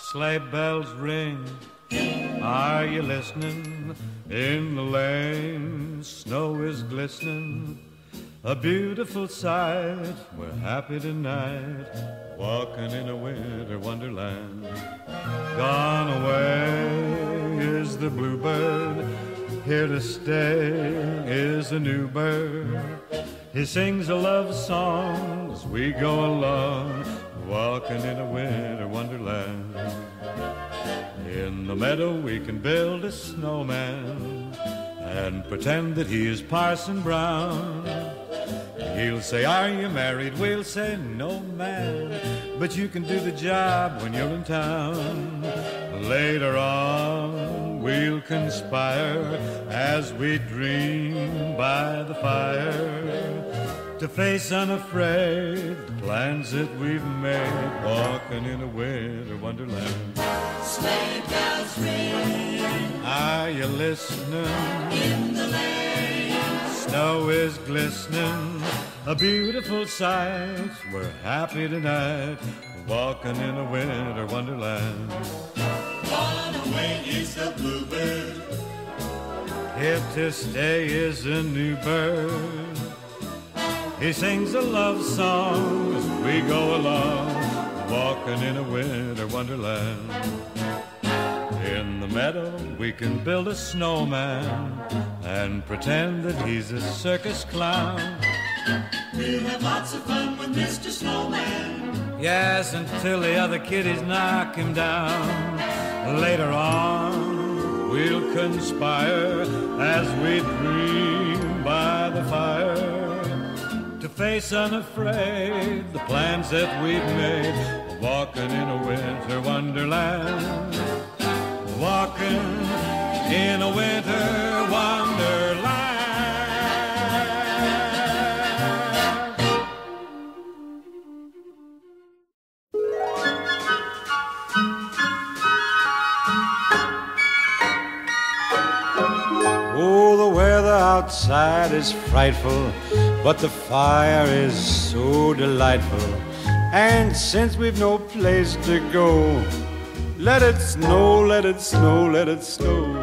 Sleigh bells ring, are you listening? In the lane, snow is glistening, a beautiful sight. We're happy tonight, walking in a winter wonderland. Gone away is the bluebird, here to stay is a new bird. He sings a love song as we go along, walking in a winter wonderland. In the meadow we can build a snowman and pretend that he is Parson Brown. He'll say, are you married? We'll say, no, man, but you can do the job when you're in town. Later on we'll conspire as we dream by the fire, to face unafraid the plans that we've made, walking in a winter wonderland. Sleigh bells ring, are you listening? In the lane, snow is glistening, a beautiful sight. We're happy tonight, walking in a winter wonderland. gone away is the bluebird, Here to stay is a new bird. He sings a love song as we go along, walking in a winter wonderland. In the meadow we can build a snowman and pretend that he's a circus clown. we'll have lots of fun with Mr. Snowman. Yes, until the other kiddies knock him down. Later on we'll conspire as we dream by the fire, to face unafraid the plans that we've made, walking in a winter wonderland, walking in a winter wonderland. Oh, the weather outside is frightful, but the fire is so delightful. And since we've no place to go, let it snow, let it snow, let it snow.